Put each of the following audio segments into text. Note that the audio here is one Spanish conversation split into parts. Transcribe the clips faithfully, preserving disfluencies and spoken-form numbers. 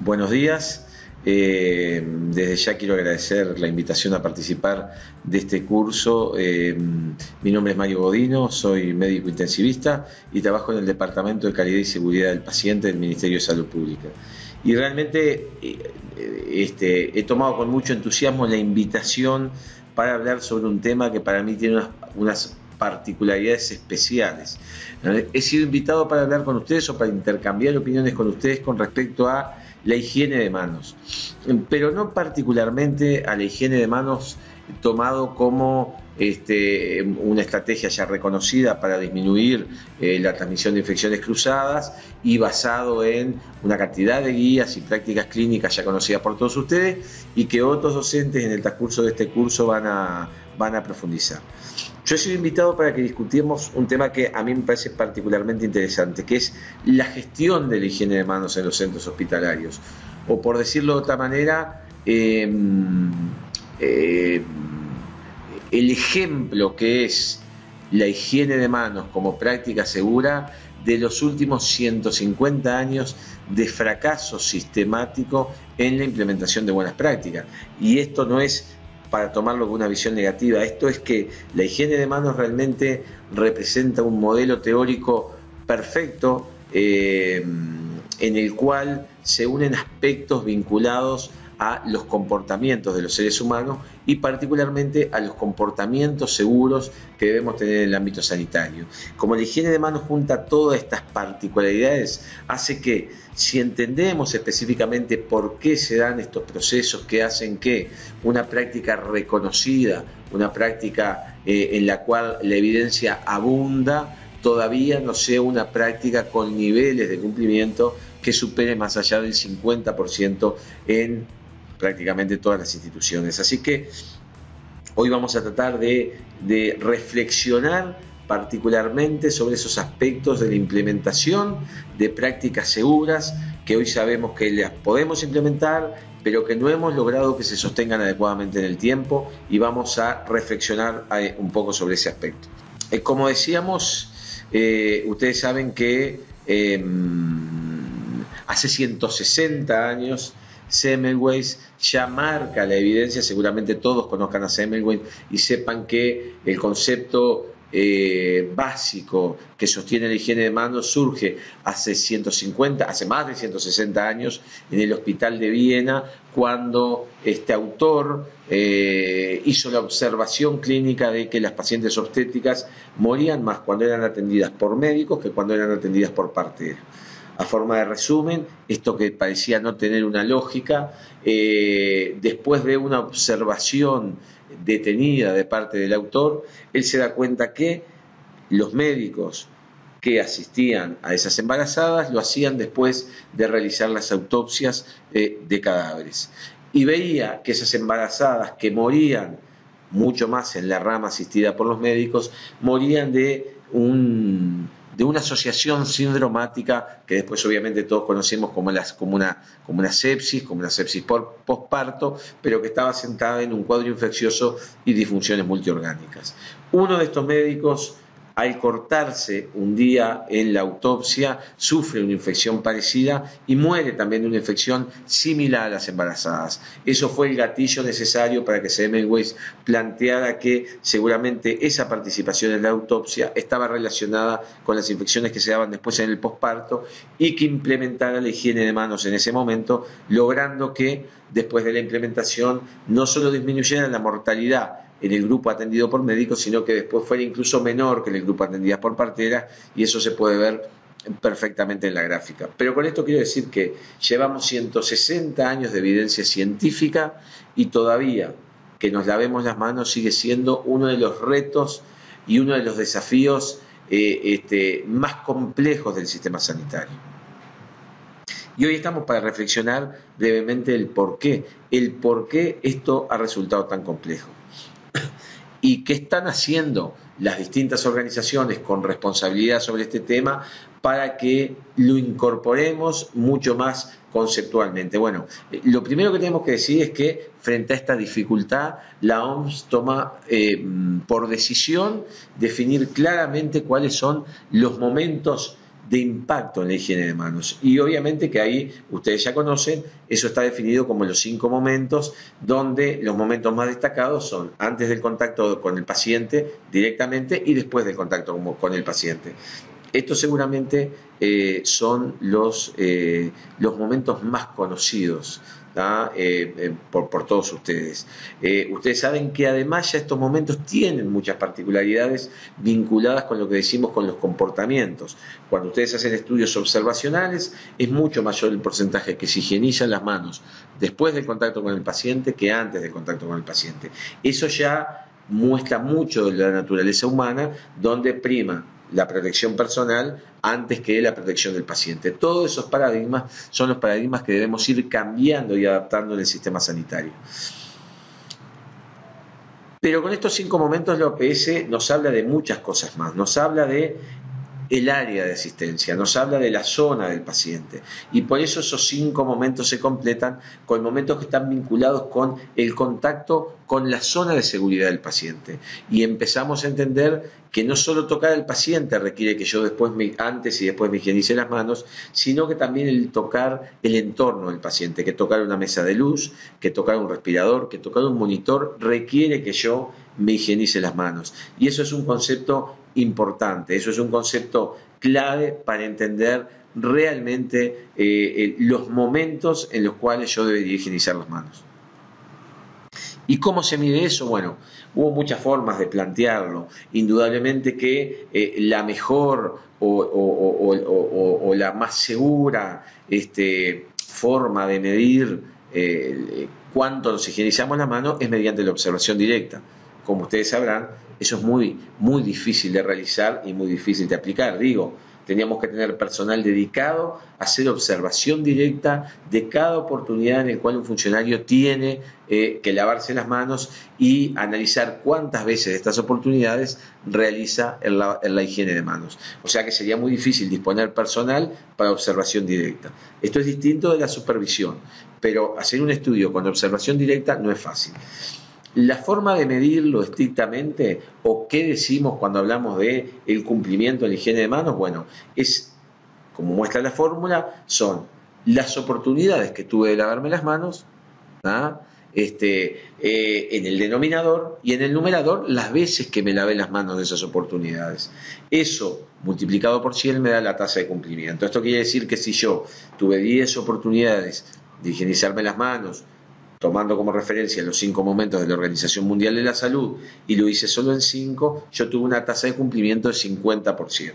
Buenos días. Eh, desde ya quiero agradecer la invitación a participar de este curso. Eh, mi nombre es Mario Godino, soy médico intensivista y trabajo en el Departamento de Calidad y Seguridad del Paciente del Ministerio de Salud Pública. Y realmente eh, este, he tomado con mucho entusiasmo la invitación para hablar sobre un tema que para mí tiene unas, unas particularidades especiales. He sido invitado para hablar con ustedes o para intercambiar opiniones con ustedes con respecto a la higiene de manos, pero no particularmente a la higiene de manos tomado como este, una estrategia ya reconocida para disminuir eh, la transmisión de infecciones cruzadas y basado en una cantidad de guías y prácticas clínicas ya conocidas por todos ustedes y que otros docentes en el transcurso de este curso van a, van a profundizar. Yo he sido invitado para que discutiéramos un tema que a mí me parece particularmente interesante, que es la gestión de la higiene de manos en los centros hospitalarios. O por decirlo de otra manera, eh, eh, el ejemplo que es la higiene de manos como práctica segura de los últimos ciento cincuenta años de fracaso sistemático en la implementación de buenas prácticas. Y esto no es para tomarlo con una visión negativa, esto es que la higiene de manos realmente representa un modelo teórico perfecto eh, en el cual se unen aspectos vinculados a los comportamientos de los seres humanos y particularmente a los comportamientos seguros que debemos tener en el ámbito sanitario. Como la higiene de manos junta todas estas particularidades, hace que si entendemos específicamente por qué se dan estos procesos que hacen que una práctica reconocida, una práctica eh, en la cual la evidencia abunda, todavía no sea una práctica con niveles de cumplimiento que supere más allá del cincuenta por ciento en prácticamente todas las instituciones. Así que hoy vamos a tratar de, de reflexionar particularmente sobre esos aspectos de la implementación de prácticas seguras que hoy sabemos que las podemos implementar, pero que no hemos logrado que se sostengan adecuadamente en el tiempo, y vamos a reflexionar un poco sobre ese aspecto. Eh, como decíamos, eh, ustedes saben que eh, hace ciento sesenta años Semmelweis ya marca la evidencia. Seguramente todos conozcan a Semmelweis y sepan que el concepto eh, básico que sostiene la higiene de manos surge hace ciento cincuenta, hace más de ciento sesenta años en el Hospital de Viena, cuando este autor eh, hizo la observación clínica de que las pacientes obstétricas morían más cuando eran atendidas por médicos que cuando eran atendidas por parteras. A forma de resumen, esto que parecía no tener una lógica, eh, después de una observación detenida de parte del autor, él se da cuenta que los médicos que asistían a esas embarazadas lo hacían después de realizar las autopsias eh, de cadáveres. Y veía que esas embarazadas que morían mucho más en la rama asistida por los médicos, morían de un... de una asociación sindromática que después obviamente todos conocemos como, las, como, una, como una sepsis, como una sepsis por posparto, pero que estaba sentada en un cuadro infeccioso y disfunciones multiorgánicas. Uno de estos médicos, al cortarse un día en la autopsia, sufre una infección parecida y muere también de una infección similar a las embarazadas. Eso fue el gatillo necesario para que Semmelweis planteara que seguramente esa participación en la autopsia estaba relacionada con las infecciones que se daban después en el posparto y que implementara la higiene de manos en ese momento, logrando que después de la implementación no solo disminuyera la mortalidad en el grupo atendido por médicos, sino que después fuera incluso menor que en el grupo atendido por parteras, y eso se puede ver perfectamente en la gráfica. Pero con esto quiero decir que llevamos ciento sesenta años de evidencia científica y todavía que nos lavemos las manos sigue siendo uno de los retos y uno de los desafíos eh, este, más complejos del sistema sanitario. Y hoy estamos para reflexionar brevemente el por qué, el por qué esto ha resultado tan complejo. ¿Y qué están haciendo las distintas organizaciones con responsabilidad sobre este tema para que lo incorporemos mucho más conceptualmente? Bueno, lo primero que tenemos que decir es que frente a esta dificultad, la O M S toma eh, por decisión definir claramente cuáles son los momentos de impacto en la higiene de manos. Y obviamente que ahí, ustedes ya conocen, eso está definido como los cinco momentos, donde los momentos más destacados son antes del contacto con el paciente directamente y después del contacto con el paciente. Estos seguramente eh, son los, eh, los momentos más conocidos eh, eh, por, por todos ustedes. Eh, ustedes saben que además ya estos momentos tienen muchas particularidades vinculadas con lo que decimos con los comportamientos. Cuando ustedes hacen estudios observacionales, es mucho mayor el porcentaje que se higienizan las manos después del contacto con el paciente que antes del contacto con el paciente. Eso ya muestra mucho de la naturaleza humana, donde prima la protección personal antes que la protección del paciente. Todos esos paradigmas son los paradigmas que debemos ir cambiando y adaptando en el sistema sanitario. Pero con estos cinco momentos la O P S nos habla de muchas cosas más. Nos habla de el área de asistencia, nos habla de la zona del paciente, y por eso esos cinco momentos se completan con momentos que están vinculados con el contacto con la zona de seguridad del paciente, y empezamos a entender que no solo tocar al paciente requiere que yo después me, antes y después me higienice las manos, sino que también el tocar el entorno del paciente, que tocar una mesa de luz, que tocar un respirador, que tocar un monitor requiere que yo me higienice las manos, y eso es un concepto importante, eso es un concepto clave para entender realmente eh, eh, los momentos en los cuales yo debería higienizar las manos. ¿Y cómo se mide eso? Bueno, hubo muchas formas de plantearlo. Indudablemente que eh, la mejor o, o, o, o, o la más segura este, forma de medir eh, cuánto nos higienizamos la mano es mediante la observación directa. Como ustedes sabrán, eso es muy, muy difícil de realizar y muy difícil de aplicar. Digo, teníamos que tener personal dedicado a hacer observación directa de cada oportunidad en la cual un funcionario tiene eh, que lavarse las manos y analizar cuántas veces de estas oportunidades realiza en la, en la higiene de manos. O sea que sería muy difícil disponer personal para observación directa. Esto es distinto de la supervisión, pero hacer un estudio con observación directa no es fácil. La forma de medirlo estrictamente, o qué decimos cuando hablamos de el cumplimiento de la higiene de manos, bueno, es, como muestra la fórmula, son las oportunidades que tuve de lavarme las manos, ¿ah? este, eh, en el denominador, y en el numerador las veces que me lavé las manos de esas oportunidades. Eso multiplicado por cien me da la tasa de cumplimiento. Esto quiere decir que si yo tuve diez oportunidades de higienizarme las manos, tomando como referencia los cinco momentos de la Organización Mundial de la Salud, y lo hice solo en cinco, yo tuve una tasa de cumplimiento de cincuenta por ciento.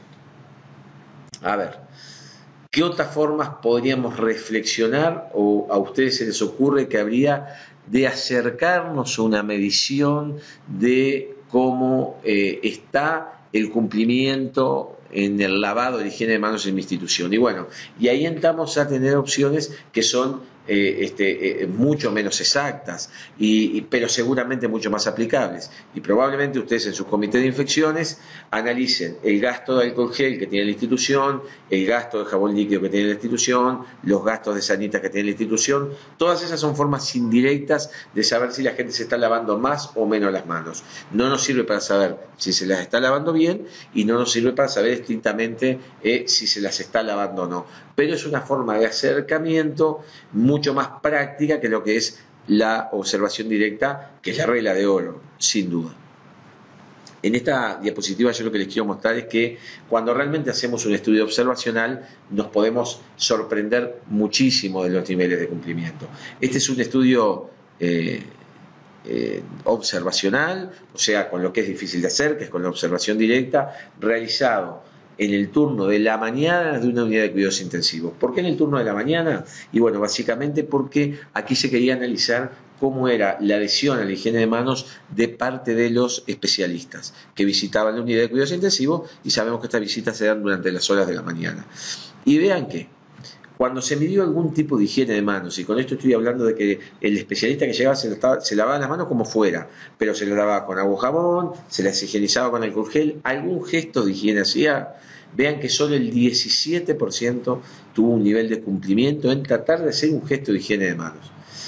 A ver, ¿qué otras formas podríamos reflexionar o a ustedes se les ocurre que habría de acercarnos a una medición de cómo eh, está el cumplimiento en el lavado de higiene de manos en mi institución? Y bueno, y ahí entramos a tener opciones que son eh, este, eh, mucho menos exactas, y, y, pero seguramente mucho más aplicables. Y probablemente ustedes en sus comités de infecciones analicen el gasto de alcohol gel que tiene la institución, el gasto de jabón líquido que tiene la institución, los gastos de sanitas que tiene la institución. Todas esas son formas indirectas de saber si la gente se está lavando más o menos las manos. No nos sirve para saber si se las está lavando bien, y no nos sirve para saber estrictamente eh, si se las está lavando o no. Pero es una forma de acercamiento mucho más práctica que lo que es la observación directa, que es la regla de oro, sin duda. En esta diapositiva yo lo que les quiero mostrar es que cuando realmente hacemos un estudio observacional nos podemos sorprender muchísimo de los niveles de cumplimiento. Este es un estudio eh, eh, observacional, o sea, con lo que es difícil de hacer, que es con la observación directa, realizado en el turno de la mañana de una unidad de cuidados intensivos. ¿Por qué en el turno de la mañana? Y bueno, básicamente porque aquí se quería analizar cómo era la adhesión a la higiene de manos de parte de los especialistas que visitaban la unidad de cuidados intensivos, y sabemos que estas visitas se dan durante las horas de la mañana. Y vean que cuando se midió algún tipo de higiene de manos, y con esto estoy hablando de que el especialista que llegaba se, estaba, se lavaba las manos como fuera, pero se las lavaba con agua o jabón, se las higienizaba con alcohol gel, algún gesto de higiene hacía, vean que solo el diecisiete por ciento tuvo un nivel de cumplimiento en tratar de hacer un gesto de higiene de manos.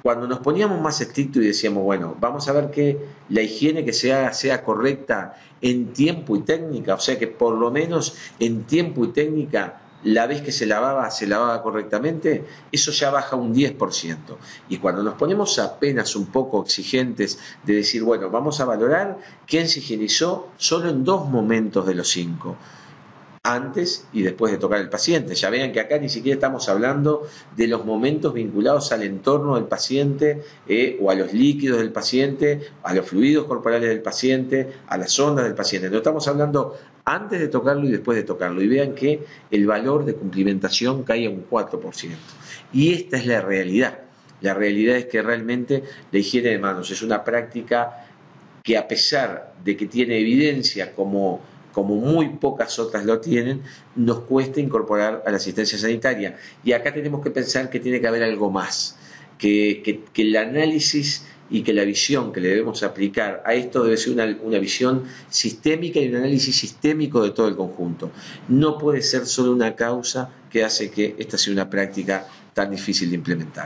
Cuando nos poníamos más estrictos y decíamos, bueno, vamos a ver que la higiene que se haga sea correcta en tiempo y técnica, o sea que por lo menos en tiempo y técnica la vez que se lavaba, se lavaba correctamente, eso ya baja un diez por ciento. Y cuando nos ponemos apenas un poco exigentes de decir, bueno, vamos a valorar quién se higienizó solo en dos momentos de los cinco, antes y después de tocar el paciente. Ya vean que acá ni siquiera estamos hablando de los momentos vinculados al entorno del paciente eh, o a los líquidos del paciente, a los fluidos corporales del paciente, a las ondas del paciente. No estamos hablando antes de tocarlo y después de tocarlo. Y vean que el valor de cumplimentación cae a un cuatro por ciento. Y esta es la realidad. La realidad es que realmente la higiene de manos es una práctica que, a pesar de que tiene evidencia como como muy pocas otras lo tienen, nos cuesta incorporar a la asistencia sanitaria. Y acá tenemos que pensar que tiene que haber algo más, que, que, que el análisis y que la visión que le debemos aplicar a esto debe ser una, una visión sistémica y un análisis sistémico de todo el conjunto. No puede ser solo una causa que hace que esta sea una práctica tan difícil de implementar.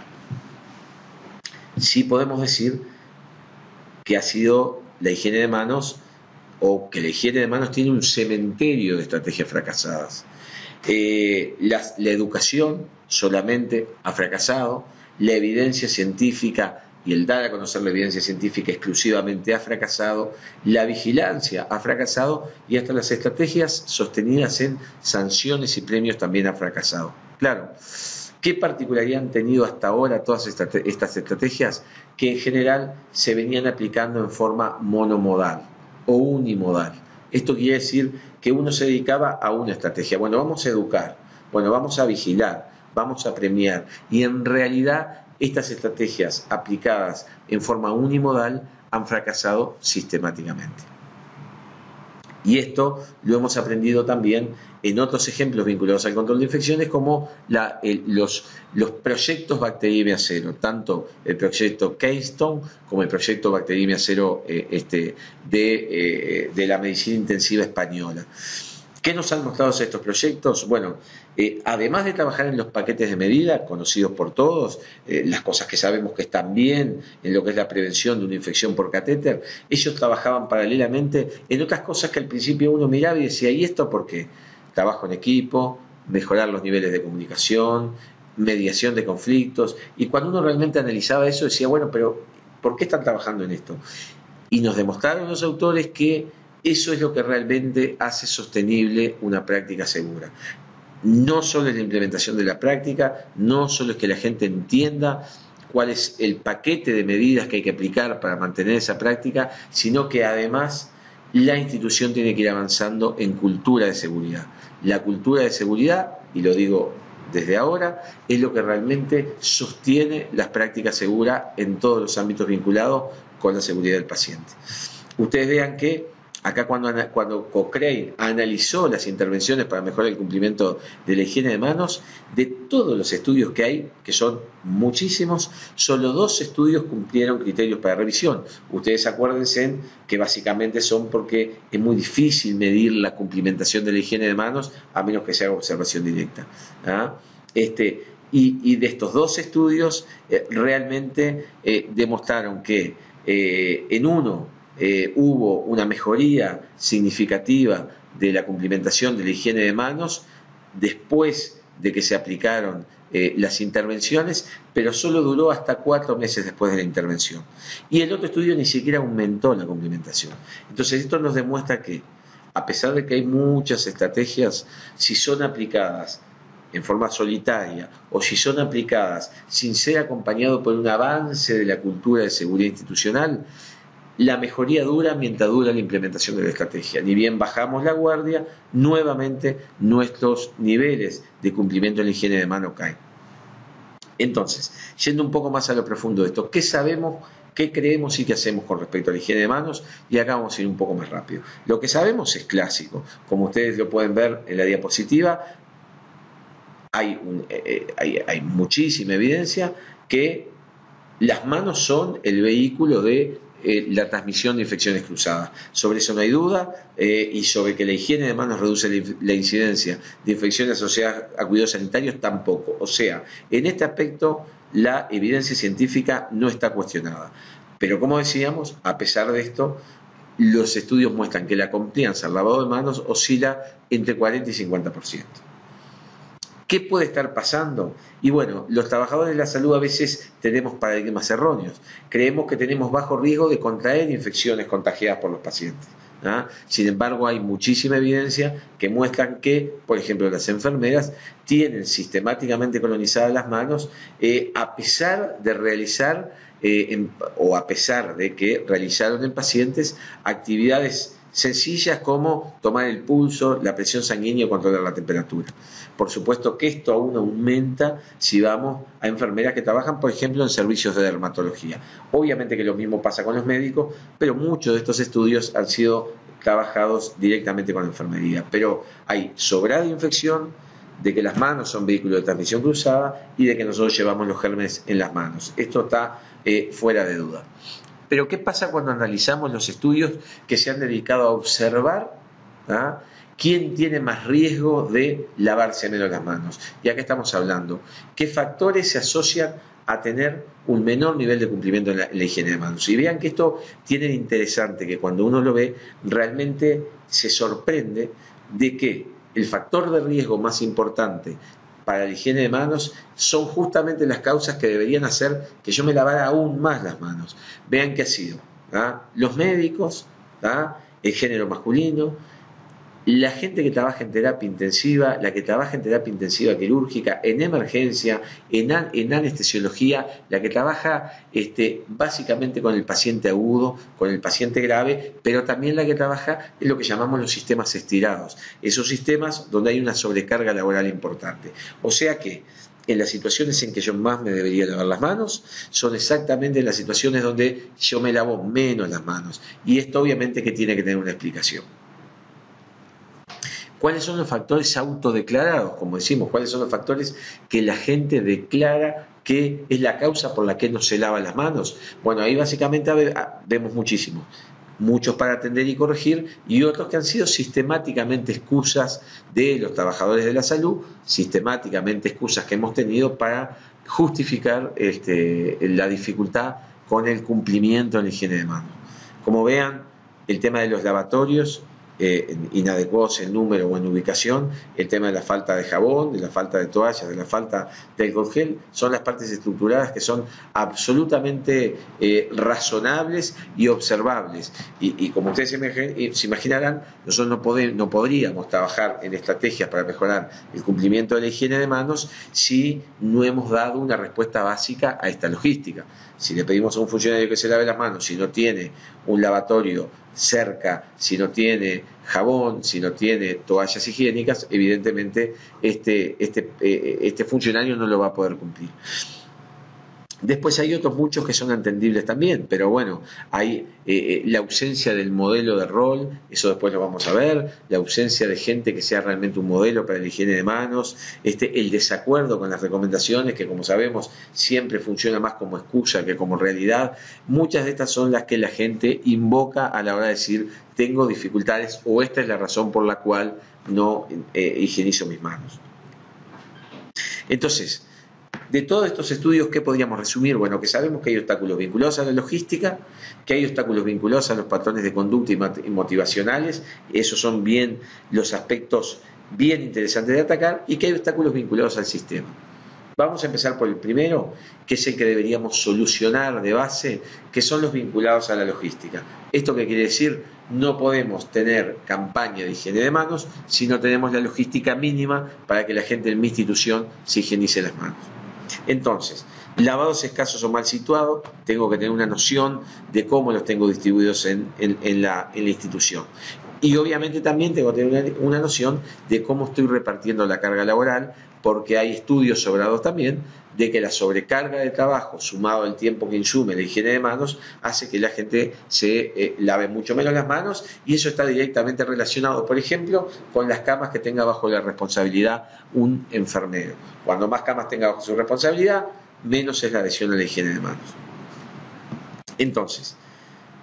Sí podemos decir que ha sido la higiene de manos, o que la higiene de manos tiene un cementerio de estrategias fracasadas. Eh, la, la educación solamente ha fracasado, la evidencia científica y el dar a conocer la evidencia científica exclusivamente ha fracasado, la vigilancia ha fracasado y hasta las estrategias sostenidas en sanciones y premios también ha fracasado. Claro, ¿qué particularidad han tenido hasta ahora todas estas estrategias? Que en general se venían aplicando en forma monomodal o unimodal. Esto quiere decir que uno se dedicaba a una estrategia. Bueno, vamos a educar, bueno, vamos a vigilar, vamos a premiar. Y en realidad estas estrategias aplicadas en forma unimodal han fracasado sistemáticamente. Y esto lo hemos aprendido también en otros ejemplos vinculados al control de infecciones, como la, el, los, los proyectos Bacteremia Cero, tanto el proyecto Keystone como el proyecto Bacteremia Cero eh, este, de, eh, de la medicina intensiva española. ¿Qué nos han mostrado estos proyectos? Bueno, eh, además de trabajar en los paquetes de medida, conocidos por todos, eh, las cosas que sabemos que están bien en lo que es la prevención de una infección por catéter, ellos trabajaban paralelamente en otras cosas que al principio uno miraba y decía, ¿y esto por qué? Trabajo en equipo, mejorar los niveles de comunicación, mediación de conflictos, y cuando uno realmente analizaba eso decía, bueno, pero ¿por qué están trabajando en esto? Y nos demostraron los autores que eso es lo que realmente hace sostenible una práctica segura. No solo es la implementación de la práctica, no solo es que la gente entienda cuál es el paquete de medidas que hay que aplicar para mantener esa práctica, sino que además la institución tiene que ir avanzando en cultura de seguridad. La cultura de seguridad, y lo digo desde ahora, es lo que realmente sostiene las prácticas seguras en todos los ámbitos vinculados con la seguridad del paciente. Ustedes vean que acá cuando, cuando Cochrane analizó las intervenciones para mejorar el cumplimiento de la higiene de manos, de todos los estudios que hay, que son muchísimos, solo dos estudios cumplieron criterios para revisión. Ustedes acuérdense que básicamente son porque es muy difícil medir la cumplimentación de la higiene de manos a menos que se haga observación directa. ¿Ah? Este, y, y de estos dos estudios eh, realmente eh, demostraron que eh, en uno Eh, hubo una mejoría significativa de la cumplimentación de la higiene de manos después de que se aplicaron eh, las intervenciones, pero solo duró hasta cuatro meses después de la intervención. Y el otro estudio ni siquiera aumentó la cumplimentación. Entonces esto nos demuestra que, a pesar de que hay muchas estrategias, si son aplicadas en forma solitaria o si son aplicadas sin ser acompañado por un avance de la cultura de seguridad institucional, la mejoría dura mientras dura la implementación de la estrategia. Ni bien bajamos la guardia, nuevamente nuestros niveles de cumplimiento de la higiene de mano caen. Entonces, yendo un poco más a lo profundo de esto, ¿qué sabemos, qué creemos y qué hacemos con respecto a la higiene de manos? Y acá vamos a ir un poco más rápido. Lo que sabemos es clásico, como ustedes lo pueden ver en la diapositiva, hay, un, eh, hay, hay muchísima evidencia que las manos son el vehículo de eh, la transmisión de infecciones cruzadas. Sobre eso no hay duda, eh, y sobre que la higiene de manos reduce la, la incidencia de infecciones asociadas a cuidados sanitarios tampoco. O sea, en este aspecto la evidencia científica no está cuestionada. Pero como decíamos, a pesar de esto, los estudios muestran que la confianza al lavado de manos oscila entre cuarenta y cincuenta por ciento. ¿Qué puede estar pasando? Y bueno, los trabajadores de la salud a veces tenemos paradigmas erróneos. Creemos que tenemos bajo riesgo de contraer infecciones contagiadas por los pacientes, ¿ah? Sin embargo, hay muchísima evidencia que muestran que, por ejemplo, las enfermeras tienen sistemáticamente colonizadas las manos eh, a pesar de realizar eh, en, o a pesar de que realizaron en pacientes actividades sencillas como tomar el pulso, la presión sanguínea o controlar la temperatura. Por supuesto que esto aún aumenta si vamos a enfermeras que trabajan, por ejemplo, en servicios de dermatología. Obviamente que lo mismo pasa con los médicos, pero muchos de estos estudios han sido trabajados directamente con la enfermería. Pero hay sobrada infección, de que las manos son vehículos de transmisión cruzada y de que nosotros llevamos los gérmenes en las manos. Esto está eh, fuera de duda. Pero ¿qué pasa cuando analizamos los estudios que se han dedicado a observar ¿ah? quién tiene más riesgo de lavarse menos las manos? Y acá estamos hablando, ¿qué factores se asocian a tener un menor nivel de cumplimiento en la, en la higiene de manos? Y vean que esto tiene de interesante, que cuando uno lo ve, realmente se sorprende de que el factor de riesgo más importante para la higiene de manos son justamente las causas que deberían hacer que yo me lavara aún más las manos. Vean qué ha sido, ¿ah? Los médicos, ¿ah? El género masculino, la gente que trabaja en terapia intensiva, la que trabaja en terapia intensiva quirúrgica, en emergencia, en, an en anestesiología, la que trabaja este, básicamente con el paciente agudo, con el paciente grave, pero también la que trabaja en lo que llamamos los sistemas estirados, esos sistemas donde hay una sobrecarga laboral importante. O sea que en las situaciones en que yo más me debería lavar las manos, son exactamente en las situaciones donde yo me lavo menos las manos. Y esto obviamente que tiene que tener una explicación. ¿Cuáles son los factores autodeclarados? Como decimos, ¿cuáles son los factores que la gente declara que es la causa por la que no se lava las manos? Bueno, ahí básicamente vemos muchísimos. Muchos para atender y corregir y otros que han sido sistemáticamente excusas de los trabajadores de la salud, sistemáticamente excusas que hemos tenido para justificar este, la dificultad con el cumplimiento en la higiene de manos. Como vean, el tema de los lavatorios, Eh, inadecuados en número o en ubicación, el tema de la falta de jabón, de la falta de toallas, de la falta de alcohol gel, son las partes estructuradas que son absolutamente eh, razonables y observables. Y, y como ustedes se, se imaginarán, nosotros no, poder, no podríamos trabajar en estrategias para mejorar el cumplimiento de la higiene de manos si no hemos dado una respuesta básica a esta logística. Si le pedimos a un funcionario que se lave las manos, si no tiene un lavatorio cerca, si no tiene jabón, si no tiene toallas higiénicas, evidentemente este, este, este funcionario no lo va a poder cumplir. Después hay otros muchos que son entendibles también, pero bueno, hay eh, la ausencia del modelo de rol, eso después lo vamos a ver, la ausencia de gente que sea realmente un modelo para la higiene de manos, este, el desacuerdo con las recomendaciones, que como sabemos siempre funciona más como excusa que como realidad. Muchas de estas son las que la gente invoca a la hora de decir tengo dificultades o esta es la razón por la cual no eh, higienizo mis manos. Entonces, de todos estos estudios, ¿qué podríamos resumir? Bueno, que sabemos que hay obstáculos vinculados a la logística, que hay obstáculos vinculados a los patrones de conducta y motivacionales, esos son bien los aspectos bien interesantes de atacar, y que hay obstáculos vinculados al sistema. Vamos a empezar por el primero, que es el que deberíamos solucionar de base, que son los vinculados a la logística. ¿Esto qué quiere decir? No podemos tener campaña de higiene de manos si no tenemos la logística mínima para que la gente en mi institución se higienice las manos. Entonces, lavados escasos o mal situados, tengo que tener una noción de cómo los tengo distribuidos en, en, en, la, en la institución. Y obviamente también tengo que tener una, una noción de cómo estoy repartiendo la carga laboral, porque hay estudios sobrados también de que la sobrecarga de trabajo sumado al tiempo que insume la higiene de manos hace que la gente se eh, lave mucho menos las manos, y eso está directamente relacionado, por ejemplo, con las camas que tenga bajo la responsabilidad un enfermero. Cuando más camas tenga bajo su responsabilidad, menos es la adhesión a la higiene de manos. Entonces,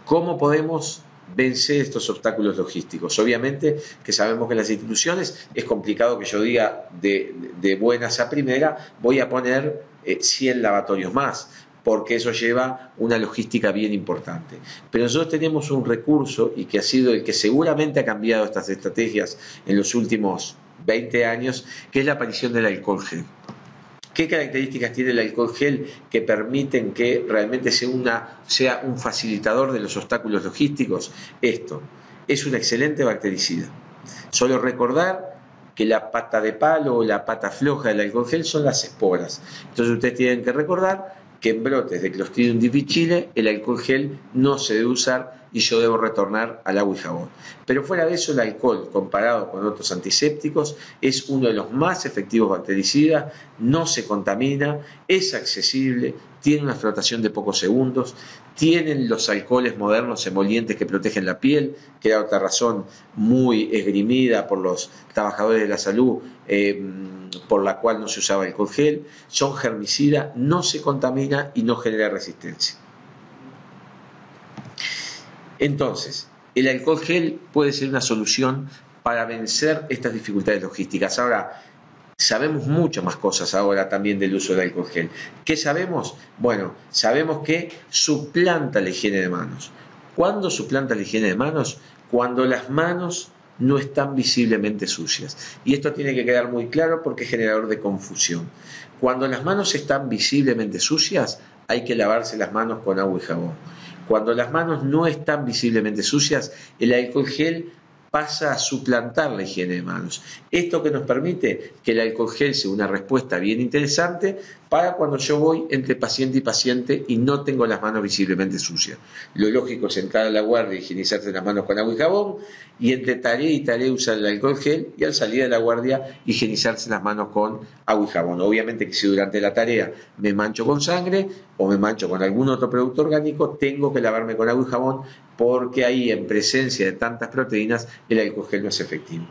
¿Cómo podemos vencer estos obstáculos logísticos? Obviamente que sabemos que en las instituciones es complicado que yo diga de, de buenas a primera voy a poner eh, cien lavatorios más, porque eso lleva una logística bien importante. Pero nosotros tenemos un recurso y que ha sido el que seguramente ha cambiado estas estrategias en los últimos veinte años, que es la aparición del alcohol gel. ¿Qué características tiene el alcohol gel que permiten que realmente sea, una, sea un facilitador de los obstáculos logísticos? Esto, es un excelente bactericida. Solo recordar que la pata de palo o la pata floja del alcohol gel son las esporas. Entonces ustedes tienen que recordar que en brotes de Clostridium difficile el alcohol gel no se debe usar y yo debo retornar al agua y jabón. Pero fuera de eso, el alcohol, comparado con otros antisépticos, es uno de los más efectivos bactericidas, no se contamina, es accesible, tiene una flotación de pocos segundos, tienen los alcoholes modernos emolientes que protegen la piel, que era otra razón muy esgrimida por los trabajadores de la salud, eh, por la cual no se usaba alcohol gel, son germicidas, no se contamina y no genera resistencia. Entonces, el alcohol gel puede ser una solución para vencer estas dificultades logísticas. Ahora, sabemos muchas más cosas ahora también del uso del alcohol gel. ¿Qué sabemos? Bueno, sabemos que suplanta la higiene de manos. ¿Cuándo suplanta la higiene de manos? Cuando las manos no están visiblemente sucias. Y esto tiene que quedar muy claro porque es generador de confusión. Cuando las manos están visiblemente sucias, hay que lavarse las manos con agua y jabón. Cuando las manos no están visiblemente sucias, el alcohol gel pasa a suplantar la higiene de manos. Esto que nos permite que el alcohol gel sea una respuesta bien interesante para cuando yo voy entre paciente y paciente y no tengo las manos visiblemente sucias. Lo lógico es entrar a la guardia y higienizarse las manos con agua y jabón, y entre tarea y tarea usar el alcohol gel, y al salir de la guardia higienizarse las manos con agua y jabón. Obviamente que si durante la tarea me mancho con sangre o me mancho con algún otro producto orgánico, tengo que lavarme con agua y jabón, porque ahí, en presencia de tantas proteínas, el alcohol gel no es efectivo.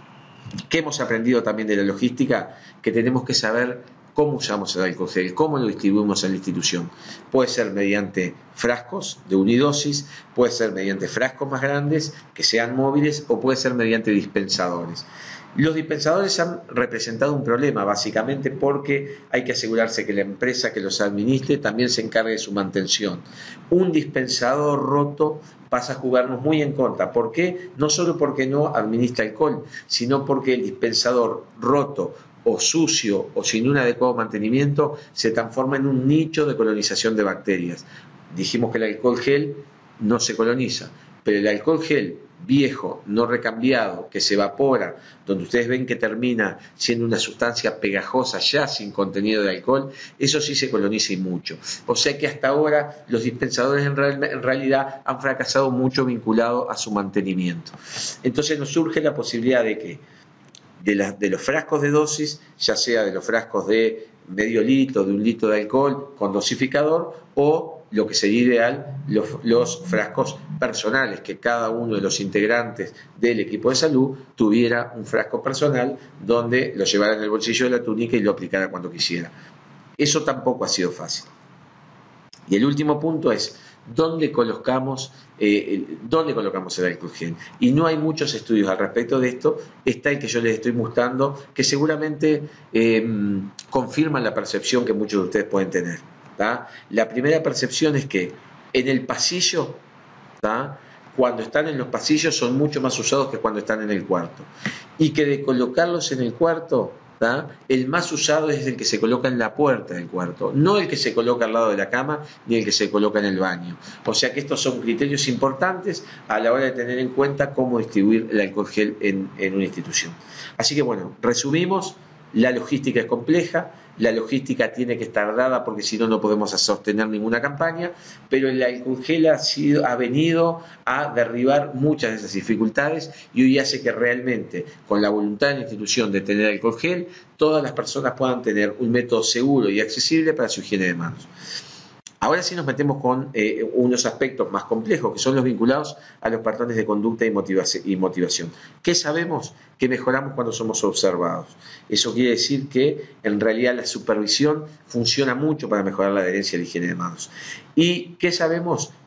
¿Qué hemos aprendido también de la logística? Que tenemos que saber cómo usamos el alcohol gel, cómo lo distribuimos en la institución. Puede ser mediante frascos de unidosis, puede ser mediante frascos más grandes que sean móviles, o puede ser mediante dispensadores. Los dispensadores han representado un problema, básicamente porque hay que asegurarse que la empresa que los administre también se encargue de su mantención. Un dispensador roto pasa a jugarnos muy en contra. ¿Por qué? No solo porque no administra alcohol, sino porque el dispensador roto o sucio o sin un adecuado mantenimiento se transforma en un nicho de colonización de bacterias. Dijimos que el alcohol gel no se coloniza, pero el alcohol gel viejo, no recambiado, que se evapora, donde ustedes ven que termina siendo una sustancia pegajosa ya sin contenido de alcohol, eso sí se coloniza y mucho. O sea que hasta ahora los dispensadores en, real, en realidad han fracasado mucho vinculado a su mantenimiento. Entonces nos surge la posibilidad de que de, la, de los frascos de dosis, ya sea de los frascos de medio litro, de un litro de alcohol con dosificador, o lo que sería ideal, los, los frascos personales, que cada uno de los integrantes del equipo de salud tuviera un frasco personal donde lo llevara en el bolsillo de la túnica y lo aplicara cuando quisiera. Eso tampoco ha sido fácil. Y el último punto es, ¿dónde colocamos, eh, ¿dónde colocamos el alcohol gel? Y no hay muchos estudios al respecto de esto. Está el que yo les estoy mostrando, que seguramente eh, confirman la percepción que muchos de ustedes pueden tener. ¿tá? La primera percepción es que en el pasillo, ¿tá? cuando están en los pasillos son mucho más usados que cuando están en el cuarto. Y que de colocarlos en el cuarto, ¿tá? el más usado es el que se coloca en la puerta del cuarto, no el que se coloca al lado de la cama ni el que se coloca en el baño. O sea que estos son criterios importantes a la hora de tener en cuenta cómo distribuir el alcohol gel en, en una institución. Así que bueno, resumimos. La logística es compleja, la logística tiene que estar dada porque si no, no podemos sostener ninguna campaña, pero el alcohol gel ha, sido, ha venido a derribar muchas de esas dificultades y hoy hace que realmente, con la voluntad de la institución de tener alcohol gel, todas las personas puedan tener un método seguro y accesible para su higiene de manos. Ahora sí nos metemos con eh, unos aspectos más complejos, que son los vinculados a los patrones de conducta y motivación. ¿Qué sabemos? Que mejoramos cuando somos observados. Eso quiere decir que en realidad la supervisión funciona mucho para mejorar la adherencia a la higiene de manos. ¿Y qué sabemos?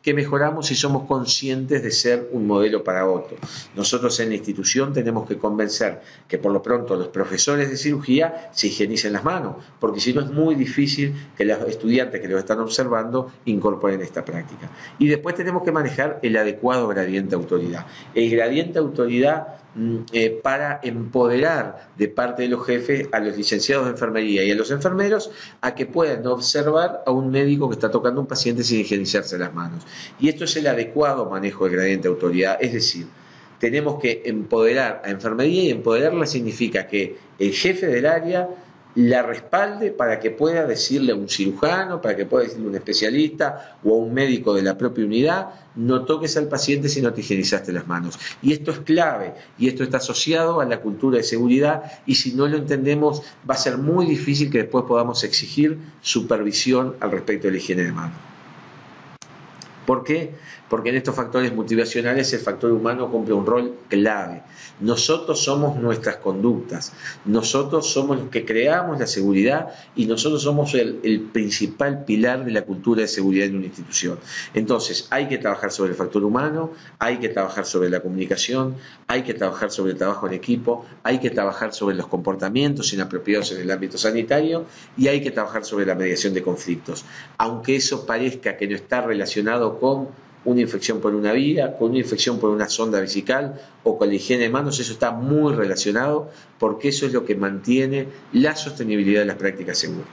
que mejoramos si somos conscientes de ser un modelo para otro. Nosotros en la institución tenemos que convencer que por lo pronto los profesores de cirugía se higienicen las manos, porque si no es muy difícil que los estudiantes que los están observando incorporen esta práctica. Y después tenemos que manejar el adecuado gradiente de autoridad. El gradiente de autoridad Eh, para empoderar de parte de los jefes a los licenciados de enfermería y a los enfermeros a que puedan observar a un médico que está tocando a un paciente sin higienizarse las manos. Y esto es el adecuado manejo del gradiente de autoridad, es decir, tenemos que empoderar a enfermería, y empoderarla significa que el jefe del área la respalde para que pueda decirle a un cirujano, para que pueda decirle a un especialista o a un médico de la propia unidad: no toques al paciente si no te higienizaste las manos. Y esto es clave, y esto está asociado a la cultura de seguridad, y si no lo entendemos va a ser muy difícil que después podamos exigir supervisión al respecto de la higiene de manos. ¿Por qué? Porque en estos factores motivacionales el factor humano cumple un rol clave. Nosotros somos nuestras conductas, nosotros somos los que creamos la seguridad, y nosotros somos el, el principal pilar de la cultura de seguridad en una institución. Entonces hay que trabajar sobre el factor humano, hay que trabajar sobre la comunicación, hay que trabajar sobre el trabajo en equipo, hay que trabajar sobre los comportamientos inapropiados en el ámbito sanitario, y hay que trabajar sobre la mediación de conflictos. Aunque eso parezca que no está relacionado con una infección por una vía, con una infección por una sonda vesical o con la higiene de manos, eso está muy relacionado, porque eso es lo que mantiene la sostenibilidad de las prácticas seguras.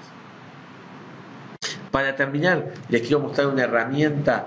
Para terminar, les quiero mostrar una herramienta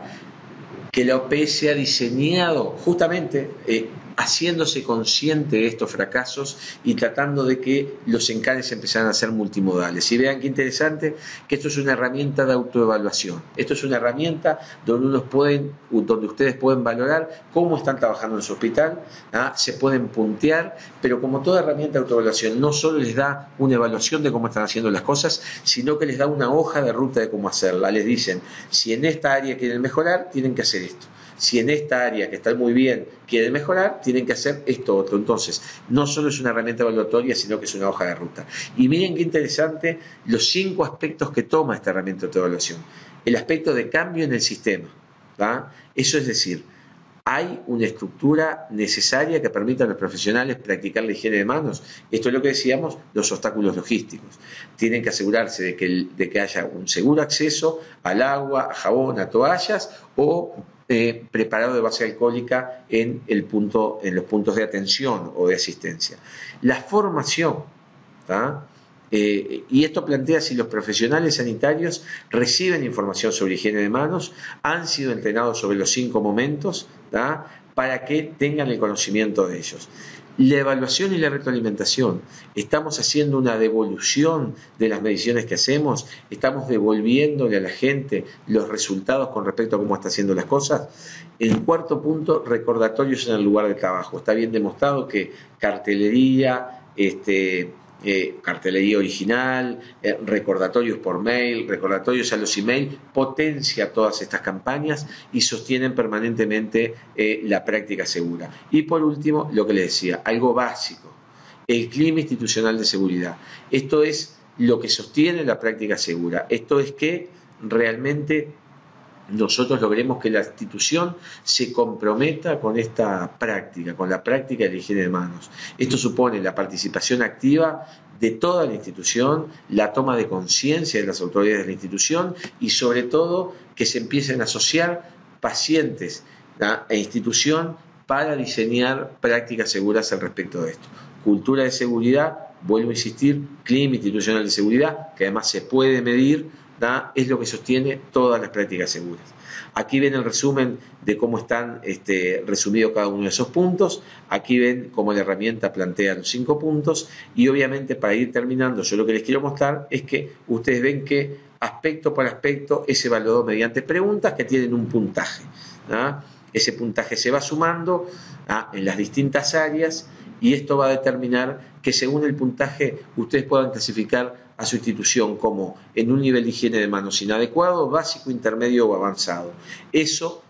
que la O P S ha diseñado justamente eh, haciéndose consciente de estos fracasos y tratando de que los encares empezaran a ser multimodales. Y vean qué interesante que esto es una herramienta de autoevaluación. Esto es una herramienta donde, unos pueden, donde ustedes pueden valorar cómo están trabajando en su hospital, ¿ah? Se pueden puntear, pero como toda herramienta de autoevaluación, no solo les da una evaluación de cómo están haciendo las cosas, sino que les da una hoja de ruta de cómo hacerla. Les dicen: si en esta área quieren mejorar, tienen que hacer esto. Si en esta área que está muy bien quieren mejorar, tienen que hacer esto otro. Entonces, no solo es una herramienta evaluatoria, sino que es una hoja de ruta. Y miren qué interesante los cinco aspectos que toma esta herramienta de evaluación. El aspecto de cambio en el sistema, ¿tá? Eso es decir, hay una estructura necesaria que permita a los profesionales practicar la higiene de manos. Esto es lo que decíamos, los obstáculos logísticos. Tienen que asegurarse de que, el, de que haya un seguro acceso al agua, a jabón, a toallas o eh, preparado de base alcohólica en, el punto, en los puntos de atención o de asistencia. La formación, ¿tá? Eh, y esto plantea si los profesionales sanitarios reciben información sobre higiene de manos, han sido entrenados sobre los cinco momentos, ¿tá? Para que tengan el conocimiento de ellos. La evaluación y la retroalimentación. Estamos haciendo una devolución de las mediciones que hacemos, estamos devolviéndole a la gente los resultados con respecto a cómo está haciendo las cosas. El cuarto punto, recordatorios en el lugar de trabajo. Está bien demostrado que cartelería, este... Eh, cartelería original, eh, recordatorios por mail, recordatorios a los email, potencia todas estas campañas y sostienen permanentemente eh, la práctica segura. Y por último, lo que les decía, algo básico, el clima institucional de seguridad. Esto es lo que sostiene la práctica segura. Esto es que realmente nosotros logremos que la institución se comprometa con esta práctica, con la práctica de la higiene de manos. Esto supone la participación activa de toda la institución, la toma de conciencia de las autoridades de la institución y sobre todo que se empiecen a asociar pacientes, ¿tá? e institución para diseñar prácticas seguras al respecto de esto. Cultura de seguridad, vuelvo a insistir, clima institucional de seguridad, que además se puede medir, ¿tá? Es lo que sostiene todas las prácticas seguras. Aquí ven el resumen de cómo están este, resumidos cada uno de esos puntos. Aquí ven cómo la herramienta plantea los cinco puntos. Y obviamente, para ir terminando, yo lo que les quiero mostrar es que ustedes ven que aspecto por aspecto es evaluado mediante preguntas que tienen un puntaje, ¿tá? Ese puntaje se va sumando, ¿tá? en las distintas áreas, y esto va a determinar que según el puntaje ustedes puedan clasificar a su institución como en un nivel de higiene de manos inadecuado, básico, intermedio o avanzado. Eso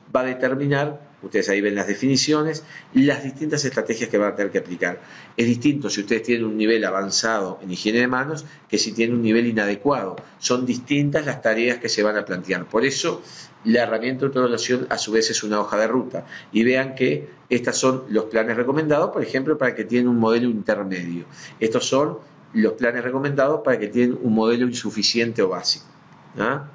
va a determinar, ustedes ahí ven las definiciones, las distintas estrategias que van a tener que aplicar. Es distinto si ustedes tienen un nivel avanzado en higiene de manos que si tienen un nivel inadecuado. Son distintas las tareas que se van a plantear. Por eso, la herramienta de autoevaluación a su vez es una hoja de ruta. Y vean que estos son los planes recomendados, por ejemplo, para que tienen un modelo intermedio. Estos son los planes recomendados para que tienen un modelo insuficiente o básico. ¿Ah?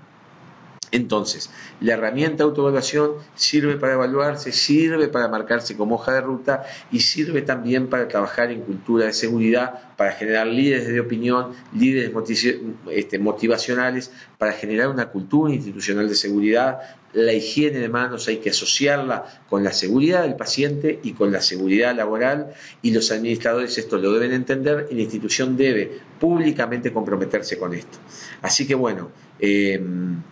Entonces, la herramienta de autoevaluación sirve para evaluarse, sirve para marcarse como hoja de ruta y sirve también para trabajar en cultura de seguridad, para generar líderes de opinión, líderes este, motivacionales, para generar una cultura institucional de seguridad. La higiene de manos hay que asociarla con la seguridad del paciente y con la seguridad laboral, y los administradores esto lo deben entender y la institución debe públicamente comprometerse con esto. Así que bueno, eh,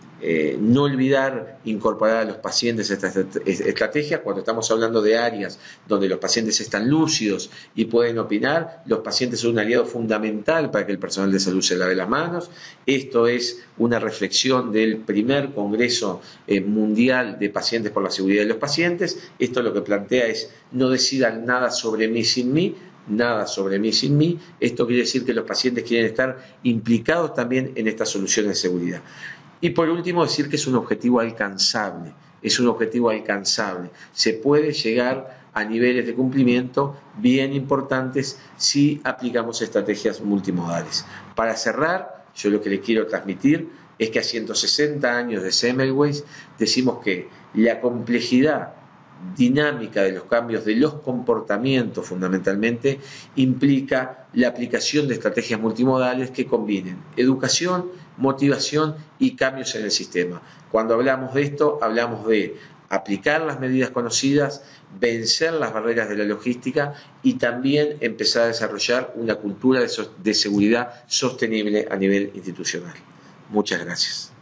Eh, no olvidar incorporar a los pacientes a esta estrategia. Cuando estamos hablando de áreas donde los pacientes están lúcidos y pueden opinar, los pacientes son un aliado fundamental para que el personal de salud se lave las manos. Esto es una reflexión del primer Congreso eh, Mundial de Pacientes por la Seguridad de los Pacientes. Esto lo que plantea es: no decidan nada sobre mí sin mí, nada sobre mí sin mí. Esto quiere decir que los pacientes quieren estar implicados también en estas soluciones de seguridad. Y por último, decir que es un objetivo alcanzable, es un objetivo alcanzable. Se puede llegar a niveles de cumplimiento bien importantes si aplicamos estrategias multimodales. Para cerrar, yo lo que les quiero transmitir es que a ciento sesenta años de Semmelweis decimos que la complejidad dinámica de los cambios de los comportamientos fundamentalmente implica la aplicación de estrategias multimodales que combinen educación, motivación y cambios en el sistema. Cuando hablamos de esto, hablamos de aplicar las medidas conocidas, vencer las barreras de la logística y también empezar a desarrollar una cultura de, so- de seguridad sostenible a nivel institucional. Muchas gracias.